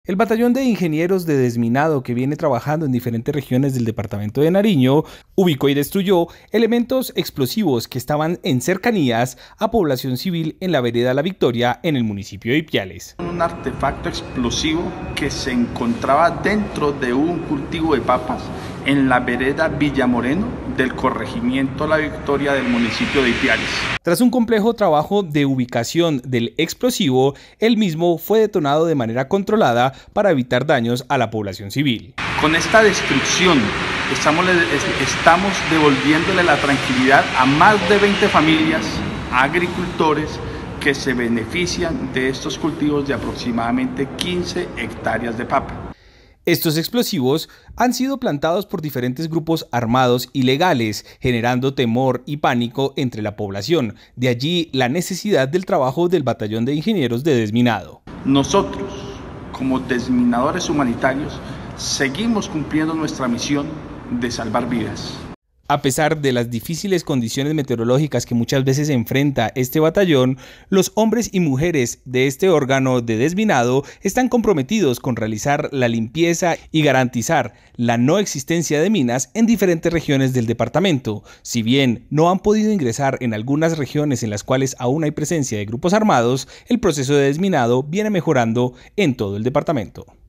El Batallón de Ingenieros de Desminado, que viene trabajando en diferentes regiones del departamento de Nariño, ubicó y destruyó elementos explosivos que estaban en cercanías a población civil en la vereda La Victoria, en el municipio de Ipiales. Un artefacto explosivo que se encontraba dentro de un cultivo de papas en la vereda Villamoreno del corregimiento La Victoria del municipio de Ipiales. Tras un complejo trabajo de ubicación del explosivo, el mismo fue detonado de manera controlada para evitar daños a la población civil. Con esta destrucción estamos devolviéndole la tranquilidad a más de 20 familias, agricultores, que se benefician de estos cultivos de aproximadamente 15 hectáreas de papa. Estos explosivos han sido plantados por diferentes grupos armados ilegales, generando temor y pánico entre la población. De allí la necesidad del trabajo del Batallón de Ingenieros de Desminado. Nosotros, como desminadores humanitarios, seguimos cumpliendo nuestra misión de salvar vidas. A pesar de las difíciles condiciones meteorológicas que muchas veces enfrenta este batallón, los hombres y mujeres de este órgano de desminado están comprometidos con realizar la limpieza y garantizar la no existencia de minas en diferentes regiones del departamento. Si bien no han podido ingresar en algunas regiones en las cuales aún hay presencia de grupos armados, el proceso de desminado viene mejorando en todo el departamento.